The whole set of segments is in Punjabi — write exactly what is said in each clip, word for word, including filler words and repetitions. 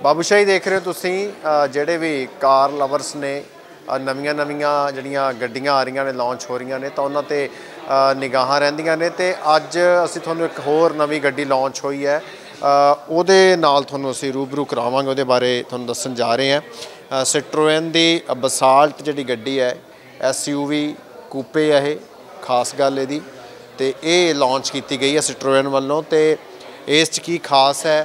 बाबूशाही देख रहे हो तुसी ਜਿਹੜੇ ਵੀ ਕਾਰ ਲਵਰਸ ਨੇ ਨਵੀਆਂ ਨਵੀਆਂ ਜਿਹੜੀਆਂ ਗੱਡੀਆਂ ਆ ਰਹੀਆਂ ਨੇ ਲਾਂਚ ਹੋ ਰਹੀਆਂ ਨੇ ਤਾਂ ਉਹਨਾਂ ਤੇ ਨਿਗਾਹਾਂ ਰਹਿੰਦੀਆਂ ਨੇ ਤੇ ਅੱਜ ਅਸੀਂ ਤੁਹਾਨੂੰ ਇੱਕ ਹੋਰ ਨਵੀਂ ਗੱਡੀ ਲਾਂਚ ਹੋਈ ਹੈ ਉਹਦੇ ਨਾਲ ਤੁਹਾਨੂੰ ਅਸੀਂ ਰੂਬਰੂ ਕਰਾਵਾਂਗੇ ਉਹਦੇ ਬਾਰੇ ਤੁਹਾਨੂੰ ਦੱਸਣ ਜਾ ਰਹੇ ਹਾਂ ਸਿਟਰੋਇਨ ਦੀ ਬਸਾਲਟ ਜਿਹੜੀ ਗੱਡੀ ਹੈ ਐਸ ਯੂ ਵੀ ਕੂਪੇ ਹੈ ਇਹ ਖਾਸ ਗੱਲ ਇਹਦੀ ਤੇ ਇਹ ਲਾਂਚ ਕੀਤੀ ਗਈ ਹੈ ਸਿਟਰੋਇਨ ਵੱਲੋਂ ਤੇ ਇਸ 'ਚ ਕੀ ਖਾਸ ਹੈ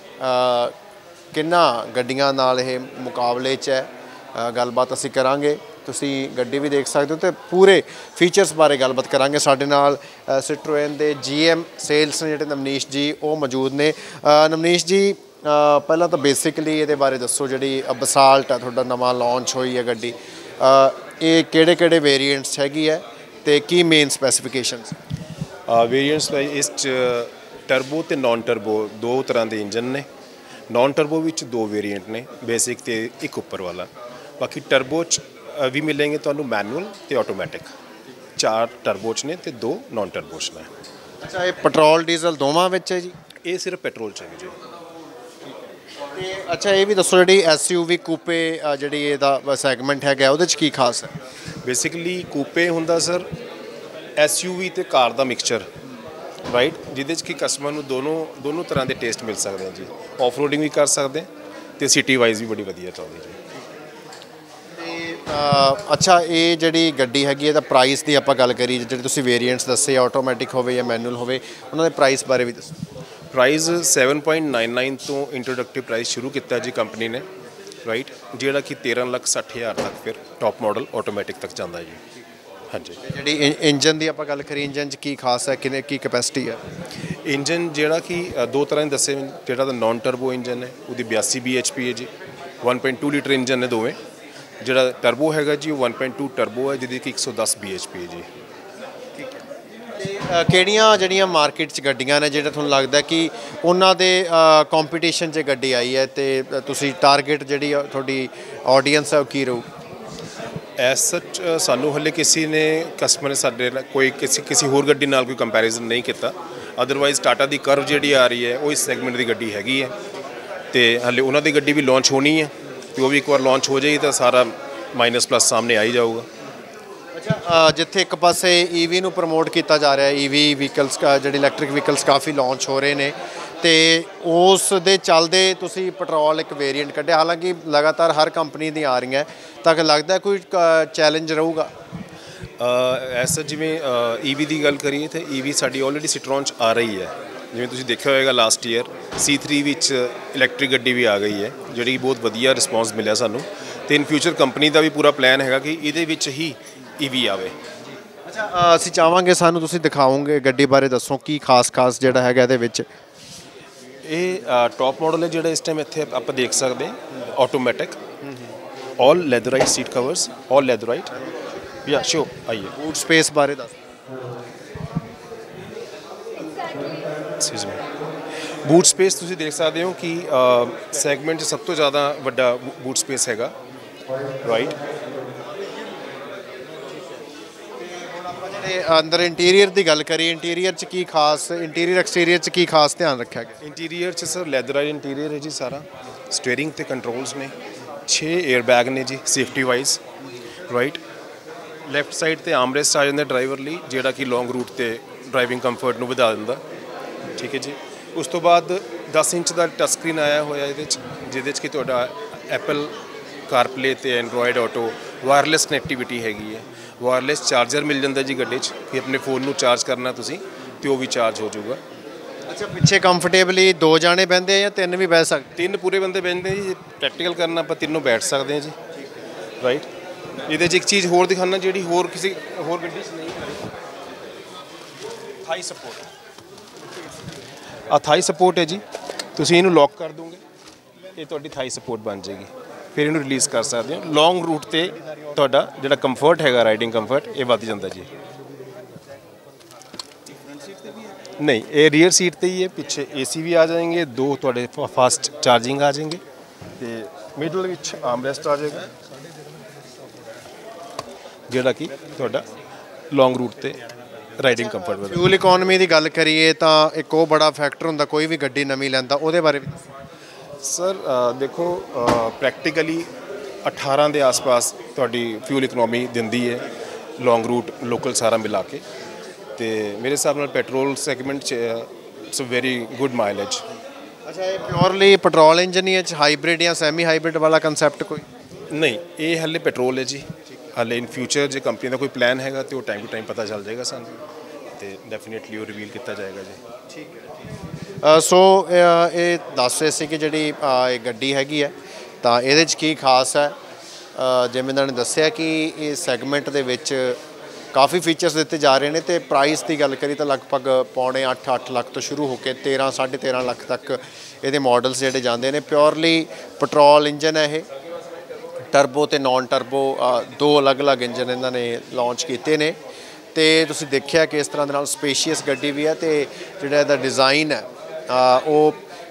ਕਿੰਨਾ ਗੱਡੀਆਂ ਨਾਲ ਇਹ ਮੁਕਾਬਲੇ 'ਚ ਹੈ ਗੱਲਬਾਤ ਅਸੀਂ ਕਰਾਂਗੇ ਤੁਸੀਂ ਗੱਡੀ ਵੀ ਦੇਖ ਸਕਦੇ ਹੋ ਤੇ ਪੂਰੇ ਫੀਚਰਸ ਬਾਰੇ ਗੱਲਬਾਤ ਕਰਾਂਗੇ ਸਾਡੇ ਨਾਲ ਸਿਟਰੋਇਨ ਦੇ ਜੀ ਐਮ ਸੇਲਸ ਨੇ ਜਿਹੜੇ ਨਵਨੀਸ਼ ਜੀ ਉਹ ਮੌਜੂਦ ਨੇ ਨਵਨੀਸ਼ ਜੀ ਪਹਿਲਾਂ ਤਾਂ ਬੇਸਿਕਲੀ ਇਹਦੇ ਬਾਰੇ ਦੱਸੋ ਜਿਹੜੀ ਬਸਾਲਟ ਹੈ ਤੁਹਾਡਾ ਨਵਾਂ ਲਾਂਚ ਹੋਈ ਹੈ ਗੱਡੀ ਇਹ ਕਿਹੜੇ ਕਿਹੜੇ ਵੇਰੀਐਂਟਸ ਹੈਗੀ ਹੈ ਤੇ ਕੀ ਮੇਨ ਸਪੈਸੀਫਿਕੇਸ਼ਨਸ ਵੇਰੀਐਂਟਸ ਇਸ 'ਚ ਟਰਬੋ ਤੇ ਨॉन ਟਰਬੋ ਦੋ ਤਰ੍ਹਾਂ ਦੇ ਇੰਜਨ ਨੇ नॉन टर्बो ਵਿੱਚ ਦੋ ਵੇਰੀਐਂਟ ਨੇ ਬੇਸਿਕ ਤੇ ਇੱਕ ਉੱਪਰ ਵਾਲਾ ਬਾਕੀ ਟਰਬੋ 'ਚ ਵੀ ਮਿਲेंगे ਤੁਹਾਨੂੰ ਮੈਨੂਅਲ ਤੇ ਆਟੋਮੈਟਿਕ ਚਾਰ ਟਰਬੋ 'ਚ ਨੇ ਤੇ ਦੋ ਨॉन ਟਰਬੋ 'ਚ ਨੇ ਅੱਛਾ ਇਹ ਪੈਟਰੋਲ ਡੀਜ਼ਲ ਦੋਵਾਂ ਵਿੱਚ ਹੈ ਜੀ ਇਹ ਸਿਰਫ ਪੈਟਰੋਲ 'ਚ ਹੈ ਜੀ ਤੇ ਅੱਛਾ ਇਹ ਵੀ ਦੱਸੋ ਜਿਹੜੀ ਐਸ ਯੂ ਵੀ ਕੂਪੇ ਜਿਹੜੀ ਇਹਦਾ ਸੈਗਮੈਂਟ ਹੈਗਾ ਉਹਦੇ 'ਚ ਕੀ ਖਾਸ ਹੈ ਬੇਸਿਕਲੀ ਕੂਪੇ ਹੁੰਦਾ ਸਰ ਐਸ ਯੂ ਵੀ ਤੇ ਕਾਰ ਦਾ ਮਿਕਸਚਰ ਰਾਈਟ ਜਿਹਦੇ 'ਚ ਕਿ ਕਸਟਮਰ ਨੂੰ ਦੋਨੋਂ ਦੋਨੋਂ ਤਰ੍ਹਾਂ ਦੇ ਟੇਸਟ ਮਿਲ ਸਕਦੇ ਆ ਜੀ ਆਫ ਰੋਡਿੰਗ ਵੀ ਕਰ ਸਕਦੇ ਤੇ ਸਿਟੀ ਵਾਈਜ਼ ਵੀ ਬੜੀ ਵਧੀਆ ਚੱਲਦੀ ਜੀ ਤੇ ਅੱਛਾ ਇਹ ਜਿਹੜੀ ਗੱਡੀ ਹੈਗੀ ਇਹਦਾ ਪ੍ਰਾਈਸ ਦੀ ਆਪਾਂ ਗੱਲ ਕਰੀ ਜਿਹੜੇ ਤੁਸੀਂ ਵੇਰੀਐਂਟਸ ਦੱਸੇ ਆਟੋਮੈਟਿਕ ਹੋਵੇ ਜਾਂ ਮੈਨੂਅਲ ਹੋਵੇ ਉਹਨਾਂ ਦੇ ਪ੍ਰਾਈਸ ਬਾਰੇ ਵੀ ਦੱਸੋ price seven point nine nine ਤੋਂ ਇੰਟਰੋਡਕਟਿਵ ਪ੍ਰਾਈਸ ਸ਼ੁਰੂ ਕੀਤਾ ਜੀ ਕੰਪਨੀ ਨੇ ਰਾਈਟ ਜਿਹੜਾ ਕਿ ਤੇਰ੍ਹਾਂ ਲੱਖ ਸੱਠ ਹਜ਼ਾਰ ਤੱਕ ਫਿਰ ਟੌਪ ਮਾਡਲ ਆਟੋਮੈਟਿਕ ਤੱਕ ਜਾਂਦਾ ਜੀ ਹਾਂਜੀ ਜਿਹੜੀ ਇੰਜਨ ਦੀ ਆਪਾਂ ਗੱਲ ਕਰੀ ਇੰਜਨ 'ਚ ਕੀ ਖਾਸ ਹੈ ਕਿੰਨੇ ਕੀ ਕੈਪੈਸਿਟੀ ਹੈ ਇੰਜਨ ਜਿਹੜਾ ਕਿ ਦੋ ਤਰ੍ਹਾਂ ਦੇ ਦੱਸੇ ਜਿਹੜਾ ਤਾਂ ਨॉन ਟਰਬੋ ਇੰਜਨ ਹੈ ਉਹਦੀ ਬਿਆਸੀ ਬੀ ਐਚ ਪੀ ਹੈ ਜੀ one point two litre engine ਨੇ ਦੋਵੇਂ ਜਿਹੜਾ ਟਰਬੋ ਹੈਗਾ ਜੀ ਉਹ ਵਨ ਪੁਆਇੰਟ ਟੂ ਟਰਬੋ ਹੈ ਜਿਹਦੀ ਕਿ ਇੱਕ ਸੌ ਦਸ ਬੀ ਐਚ ਪੀ ਹੈ ਜੀ ਠੀਕ ਹੈ ਤੇ ਕਿਹੜੀਆਂ ਜਿਹੜੀਆਂ ਮਾਰਕੀਟ 'ਚ ਗੱਡੀਆਂ ਨੇ ਜਿਹੜਾ ਤੁਹਾਨੂੰ ਲੱਗਦਾ ਕਿ ਉਹਨਾਂ ਦੇ ਕੰਪੀਟੀਸ਼ਨ 'ਚ ਗੱਡੀ ਆਈ ਹੈ ਤੇ ਤੁਸੀਂ ਟਾਰਗੇਟ ਜਿਹੜੀ ਤੁਹਾਡੀ ਆਡੀਅנס ਹੈ ਉਹ ਕੀ ਰਹੂ ਐਸ ਸੱਚ ਸਾਨੂੰ ਹਲੇ ਕਿਸੇ ਨੇ ਕਸਟਮਰ ਨੇ ਸਾਡੇ ਨਾਲ ਕੋਈ ਕਿਸੇ ਕਿਸੇ ਹੋਰ ਗੱਡੀ ਨਾਲ ਕੋਈ ਕੰਪੈਰੀਜ਼ਨ ਨਹੀਂ ਕੀਤਾ ਅਦਰਵਾਈਜ਼ ਟਾਟਾ ਦੀ ਕਰਵ ਜਿਹੜੀ ਆ ਰਹੀ ਹੈ ਉਹ ਇਸ ਸੈਗਮੈਂਟ ਦੀ ਗੱਡੀ ਹੈਗੀ ਹੈ ਤੇ ਹਲੇ ਉਹਨਾਂ ਦੀ ਗੱਡੀ ਵੀ ਲਾਂਚ ਹੋਣੀ ਹੈ ਤੇ ਉਹ ਵੀ ਇੱਕ ਵਾਰ ਲਾਂਚ ਹੋ ਜਾਏਗੀ ਤਾਂ ਸਾਰਾ ਮਾਈਨਸ ਪਲੱਸ ਸਾਹਮਣੇ ਆ ਹੀ ਜਾਊਗਾ ਅੱਛਾ ਜਿੱਥੇ ਇੱਕ ਪਾਸੇ ਈ ਵੀ ਨੂੰ ਪ੍ਰਮੋਟ ਕੀਤਾ ਜਾ ਰਿਹਾ ਈ ਵੀ ਵਹੀਕਲਸ ਜਿਹੜੇ ਇਲੈਕਟ੍ਰਿਕ ਵਹੀਕਲਸ ਕਾਫੀ ਲਾਂਚ ਹੋ ਰਹੇ ਨੇ ਤੇ ਉਸ ਦੇ ਚੱਲਦੇ ਤੁਸੀਂ ਪੈਟਰੋਲ ਇੱਕ ਵੇਰੀਐਂਟ ਕੱਢਿਆ ਹਾਲਾਂਕਿ ਲਗਾਤਾਰ ਹਰ ਕੰਪਨੀ ਦੀ ਆ ਰਹੀਆਂ ਤਾਂ ਲੱਗਦਾ ਕੋਈ ਚੈਲੰਜ ਰਹੂਗਾ ਐਸਾ ਜਿਵੇਂ ਈ ਵੀ ਦੀ ਗੱਲ ਕਰੀਏ ਤਾਂ ਈ ਵੀ ਸਾਡੀ ਆਲਰੇਡੀ ਸਿਟਰੋਨ 'ਚ ਆ ਰਹੀ ਹੈ ਜਿਵੇਂ ਤੁਸੀਂ ਦੇਖਿਆ ਹੋਏਗਾ ਲਾਸਟ ਈਅਰ ਸੀ ਥਰੀ ਵਿੱਚ ਇਲੈਕਟ੍ਰਿਕ ਗੱਡੀ ਵੀ ਆ ਗਈ ਹੈ ਜਿਹੜੀ ਬਹੁਤ ਵਧੀਆ ਰਿਸਪੌਂਸ ਮਿਲਿਆ ਸਾਨੂੰ ਅਤੇ ਇਨ ਫਿਊਚਰ ਕੰਪਨੀ ਦਾ ਵੀ ਪੂਰਾ ਪਲਾਨ ਹੈਗਾ ਕਿ ਇਹਦੇ ਵਿੱਚ ਹੀ ਈ ਵੀ ਆਵੇ ਅੱਛਾ ਅਸੀਂ ਚਾਹਾਂਗੇ ਸਾਨੂੰ ਤੁਸੀਂ ਦਿਖਾਓਗੇ ਗੱਡੀ ਬਾਰੇ ਦੱਸੋ ਕੀ ਖਾਸ ਖਾਸ ਜਿਹੜਾ ਹੈਗਾ ਇਹਦੇ ਵਿੱਚ ਇਹ ਟੌਪ ਮਾਡਲ ਹੈ ਜਿਹੜਾ ਇਸ ਟਾਈਮ ਇੱਥੇ ਆਪਾਂ ਦੇਖ ਸਕਦੇ automatic all leatherite seat covers all leatherite या शो आइए बूट स्पेस बारे दस एक्सक्यूज मी बूट स्पेस ਤੁਸੀਂ ਦੇਖ ਸਕਦੇ ਹੋ ਕਿ ਸੈਗਮੈਂਟ 'ਚ ਸਭ ਤੋਂ ਜ਼ਿਆਦਾ ਵੱਡਾ ਬੂਟ ਸਪੇਸ ਹੈਗਾ ਰਾਈਟ ਜਿਹੜੇ ਅੰਦਰ ਇੰਟੀਰੀਅਰ ਦੀ ਗੱਲ ਕਰੀ ਇੰਟੀਰੀਅਰ 'ਚ ਕੀ ਖਾਸ ਇੰਟੀਰੀਅਰ ਐਕਸਟੀਰੀਅਰ 'ਚ ਕੀ ਖਾਸ ਧਿਆਨ ਰੱਖਿਆ ਗਿਆ ਇੰਟੀਰੀਅਰ 'ਚ ਸਰ ਲੈਦਰਾਈਟ ਇੰਟੀਰੀਅਰ ਹੈ ਜੀ ਸਾਰਾ ਸਟੀਅਰਿੰਗ ਤੇ ਕੰਟਰੋਲਸ ਨੇ ਛੇ 에ਅਰ ਬੈਗ ਨੇ ਜੀ safety wise right left side 'ਤੇ ਆਰਮਰੈਸਟ ਆ ਜਾਂਦਾ ਡਰਾਈਵਰ ਲਈ ਜਿਹੜਾ ਕਿ ਲੌਂਗ ਰੂਟ 'ਤੇ ਡਰਾਈਵਿੰਗ ਕੰਫਰਟ ਨੂੰ ਵਧਾ ਦਿੰਦਾ ਠੀਕ ਹੈ ਜੀ ਉਸ ਤੋਂ ਬਾਅਦ ਦਸ ਇੰਚ ਦਾ ਟੱਚ ਸਕਰੀਨ ਆਇਆ ਹੋਇਆ ਇਹਦੇ 'ਚ ਜਿਹਦੇ 'ਚ ਕਿ ਤੁਹਾਡਾ ਐਪਲ ਕਾਰਪਲੇ ਅਤੇ ਐਂਡਰੋਇਡ ਆਟੋ ਵਾਇਰਲੈਸ ਕਨੈਕਟੀਵਿਟੀ ਹੈਗੀ ਹੈ ਵਾਇਰਲੈਸ ਚਾਰਜਰ ਮਿਲ ਜਾਂਦਾ ਜੀ ਗੱਡੀ 'ਚ ਕਿ ਆਪਣੇ ਫੋਨ ਨੂੰ ਚਾਰਜ ਕਰਨਾ ਤੁਸੀਂ ਅਤੇ ਉਹ ਵੀ ਚਾਰਜ ਹੋ ਜਾਊਗਾ ਅੱਛਾ ਪਿੱਛੇ ਕੰਫਰਟੇਬਲੀ ਦੋ ਜਾਣੇ ਬਹਿੰਦੇ ਆ ਜਾਂ ਤਿੰਨ ਵੀ ਬਹਿ ਸਕਦੇ ਤਿੰਨ ਪੂਰੇ ਬੰਦੇ ਬਹਿੰਦੇ ਜੀ ਪ੍ਰੈਕਟੀਕਲ ਕਰਨਾ ਆਪਾਂ ਤਿੰਨੋਂ ਬੈਠ ਸਕਦੇ ਹਾਂ ਜੀ ਰਾਈਟ ਇਹਦੇ 'ਚ ਇੱਕ ਚੀਜ਼ ਹੋਰ ਦਿਖਾਉਣਾ ਜਿਹੜੀ ਹੋਰ ਕਿਸੇ ਹੋਰ ਗੱਡੀ 'ਚ ਨਹੀਂ ਹੈ ਥਾਈ ਸਪੋਰਟ ਆ ਥਾਈ ਸਪੋਰਟ ਹੈ ਜੀ ਤੁਸੀਂ ਇਹਨੂੰ ਲੌਕ ਕਰ ਦੋਗੇ ਇਹ ਤੁਹਾਡੀ ਥਾਈ ਸਪੋਰਟ ਬਣ ਜਾਏਗੀ ਫਿਰ ਇਹਨੂੰ ਰਿਲੀਜ਼ ਕਰ ਸਕਦੇ ਹੋ ਲੌਂਗ ਰੂਟ 'ਤੇ ਤੁਹਾਡਾ ਜਿਹੜਾ ਕੰਫਰਟ ਹੈਗਾ ਰਾਈਡਿੰਗ ਕੰਫਰਟ ਇਹ ਵੱਧ ਜਾਂਦਾ ਜੀ नहीं ये रियर सीट ਤੇ ਹੀ ਹੈ ਪਿੱਛੇ ਏਸੀ ਵੀ ਆ ਜਾਣਗੇ ਦੋ ਤੁਹਾਡੇ ਫਾਸਟ ਚਾਰਜਿੰਗ ਆ ਜਾਣਗੇ ਤੇ ਮਿਡਲ ਵਿੱਚ ਆਰਮਰੈਸਟ ਆ ਜਾਏਗਾ ਜਿਹੜਾ ਕਿ ਤੁਹਾਡਾ ਲੌਂਗ ਰੂਟ ਤੇ ਰਾਈਡਿੰਗ ਕੰਫਰਟ ਵਧਾ ਫਿਊਲ ਇਕਨੋਮੀ ਦੀ ਗੱਲ ਕਰੀਏ ਤਾਂ ਇੱਕ ਉਹ ਬੜਾ ਫੈਕਟਰ ਹੁੰਦਾ ਕੋਈ ਵੀ ਗੱਡੀ ਨਵੀਂ ਲੈਂਦਾ ਉਹਦੇ ਬਾਰੇ ਵੀ ਸਰ ਦੇਖੋ ਪ੍ਰੈਕਟੀਕਲੀ ਅਠਾਰਾਂ ਦੇ ਆਸ-ਪਾਸ ਤੁਹਾਡੀ ਫਿਊਲ ਇਕਨੋਮੀ ਦਿੰਦੀ ਹੈ ਲੌਂਗ ਰੂਟ ਲੋਕਲ ਸਾਰਾ ਮਿਲਾ ਕੇ, ਤੇ ਮੇਰੇ ਹਿਸਾਬ ਨਾਲ ਪੈਟਰੋਲ ਸੈਗਮੈਂਟ 'ਚ it's a very good mileage. ਅੱਛਾ, ਇਹ ਪਿਓਰਲੀ ਪੈਟਰੋਲ ਇੰਜਨ ਹੀ ਹੈ, ਸਹਾਈਬ੍ਰਿਡ ਜਾਂ ਸੈਮੀ ਹਾਈਬ੍ਰਿਡ ਵਾਲਾ ਕੰਸੈਪਟ ਕੋਈ ਨਹੀਂ? ਇਹ ਹਾਲੇ ਪੈਟਰੋਲ ਹੈ ਜੀ। ਹਾਲੇ ਇਨ ਫਿਊਚਰ ਜੇ ਕੰਪਨੀ ਦਾ ਕੋਈ ਪਲਾਨ ਹੈਗਾ ਤੇ ਉਹ ਟਾਈਮ ਟੂ ਟਾਈਮ ਪਤਾ ਚੱਲ ਜਾਏਗਾ ਸਾਨੂੰ, ਤੇ ਡੈਫੀਨੇਟਲੀ ਉਹ ਰਿਵੀਲ ਕੀਤਾ ਜਾਏਗਾ ਜੀ। ਠੀਕ ਹੈ। ਸੋ ਇਹ ਦੱਸ ਰਹੇ ਸੀ ਕਿ ਜਿਹੜੀ ਇਹ ਗੱਡੀ ਹੈਗੀ ਹੈ ਤਾਂ ਇਹਦੇ 'ਚ ਕੀ ਖਾਸ ਹੈ। ਜਿਵੇਂ ਇਹਨਾਂ ਨੇ ਦੱਸਿਆ ਕਿ ਇਹ ਸੈਗਮੈਂਟ ਦੇ ਵਿੱਚ ਕਾਫੀ ਫੀਚਰਸ ਦਿੱਤੇ ਜਾ ਰਹੇ ਨੇ, ਅਤੇ ਪ੍ਰਾਈਸ ਦੀ ਗੱਲ ਕਰੀ ਤਾਂ ਲਗਭਗ ਪੌਣੇ ਅੱਠ ਅੱਠ ਲੱਖ ਤੋਂ ਸ਼ੁਰੂ ਹੋ ਕੇ ਤੇਰ੍ਹਾਂ ਸਾਢੇ ਤੇਰ੍ਹਾਂ ਲੱਖ ਤੱਕ ਇਹਦੇ ਮਾਡਲਸ ਜਿਹੜੇ ਜਾਂਦੇ ਨੇ। ਪਿਓਰਲੀ ਪੈਟਰੋਲ ਇੰਜਨ ਹੈ ਇਹ, ਟਰਬੋ ਅਤੇ ਨੋਨ ਟਰਬੋ ਦੋ ਅਲੱਗ-ਅਲੱਗ ਇੰਜਨ ਇਹਨਾਂ ਨੇ ਲਾਂਚ ਕੀਤੇ ਨੇ, ਅਤੇ ਤੁਸੀਂ ਦੇਖਿਆ ਕਿ ਇਸ ਤਰ੍ਹਾਂ ਦੇ ਨਾਲ ਸਪੇਸ਼ੀਅਸ ਗੱਡੀ ਵੀ ਹੈ, ਅਤੇ ਜਿਹੜਾ ਇਹਦਾ ਡਿਜ਼ਾਈਨ ਹੈ ਉਹ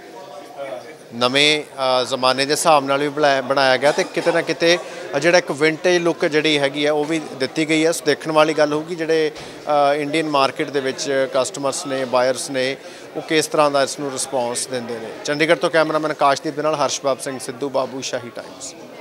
ਨਵੇਂ ਜ਼ਮਾਨੇ ਦੇ ਹਿਸਾਬ ਨਾਲ ਵੀ ਬਣਾਇਆ ਬਣਾਇਆ ਗਿਆ, ਅਤੇ ਕਿਤੇ ਨਾ ਕਿਤੇ ਜਿਹੜਾ ਇੱਕ ਵਿੰਟੇਜ ਲੁੱਕ ਜਿਹੜੀ ਹੈਗੀ ਹੈ ਉਹ ਵੀ ਦਿੱਤੀ ਗਈ ਹੈ। ਸੋ ਦੇਖਣ ਵਾਲੀ ਗੱਲ ਹੋਊਗੀ ਜਿਹੜੇ ਇੰਡੀਅਨ ਮਾਰਕੀਟ ਦੇ ਵਿੱਚ ਕਸਟਮਰਸ ਨੇ, ਬਾਇਰਸ ਨੇ, ਉਹ ਕਿਸ ਤਰ੍ਹਾਂ ਦਾ ਇਸ ਨੂੰ ਰਿਸਪੌਂਸ ਦਿੰਦੇ ਨੇ। ਚੰਡੀਗੜ੍ਹ ਤੋਂ ਕੈਮਰਾਮੈਨ ਕਾਸ਼ਦੀਪ ਦੇ ਨਾਲ ਹਰਸ਼ਬਾਬ ਸਿੰਘ ਸਿੱਧੂ, ਬਾਬੂ ਸ਼ਾਹੀ ਟਾਈਮਸ।